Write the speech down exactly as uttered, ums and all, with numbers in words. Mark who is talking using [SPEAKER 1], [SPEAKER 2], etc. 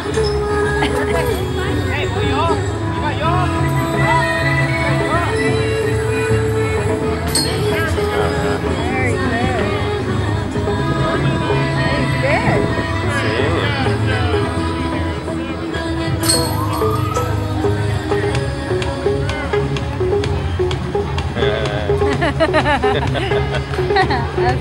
[SPEAKER 1] Hey, will y'all? You got y'all?
[SPEAKER 2] Very good. He's good.
[SPEAKER 3] Sí.
[SPEAKER 2] That's